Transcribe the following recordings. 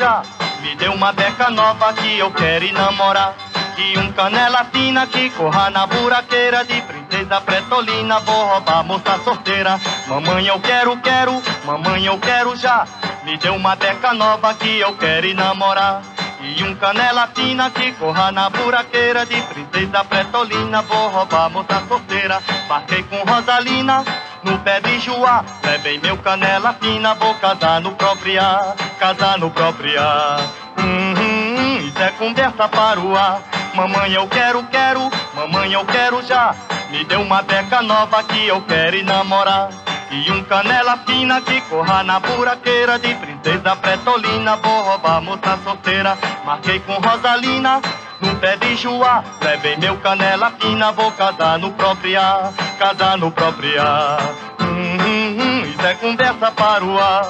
já. Me dê uma beca nova que eu quero ir namorar. E canela fina que corra na buraqueira. De princesa pretolina vou roubar moça solteira. Mamãe eu quero, mamãe eu quero já. Me dê uma beca nova que eu quero ir namorar. E canela fina que corra na buraqueira. De princesa pretolina vou roubar moça solteira. Marquei com Rosalina no pé de Joá. Levei meu canela fina, vou casar no próprio ar. Casar no próprio ar. Isso é conversa para o ar. Mamãe eu quero, mamãe eu quero já. Me dê uma beca nova que eu quero ir namorar. E canela fina que corra na buraqueira. De princesa pretolina vou roubar moça solteira. Marquei com Rosalina no pé de Joá. Levei meu canela fina, vou casar no próprio ar. Casar no próprio ar. Isso é conversa para o ar.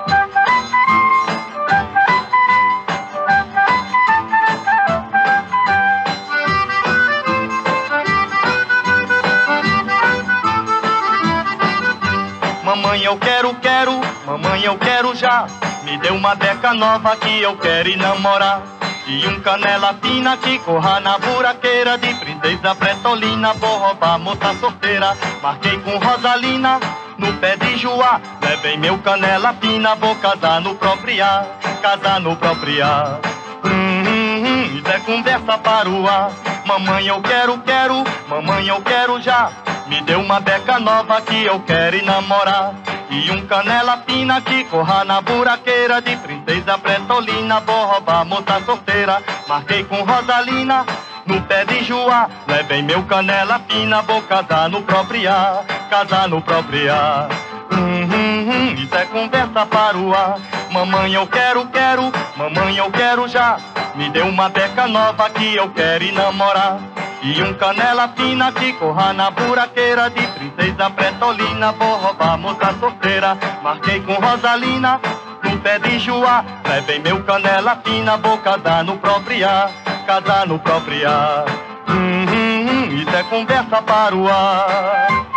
Mamãe eu quero, mamãe eu quero já. Me dê uma beca nova que eu quero ir namorar. E canela fina que corra na buraqueira. De princesa pretolina vou roubar moça solteira. Marquei com Rosalina no pé de Joá. Levei meu canela fina, vou casar no próprio ar. Casar no próprio ar. Isso é conversa para o ar. Mamãe eu quero, mamãe eu quero já. Me dê uma beca nova que eu quero ir namorar. E canela fina que corra na buraqueira. De princesa pretolina vou roubar moça solteira. Marquei com Rosalina no pé de Joá. Levei meu canela fina, vou casar no próprio ar. Casar no próprio ar. Isso é conversa para o ar. Mamãe eu quero, mamãe eu quero já. Me dê uma beca nova que eu quero ir namorar. E canela fina que corra na buraqueira. De princesa pretolina vou roubar moça solteira. Marquei com Rosalina no pé de Joá. Levei meu canela fina, vou casar no próprio ar. Casar no próprio ar. Isso é conversa para o ar.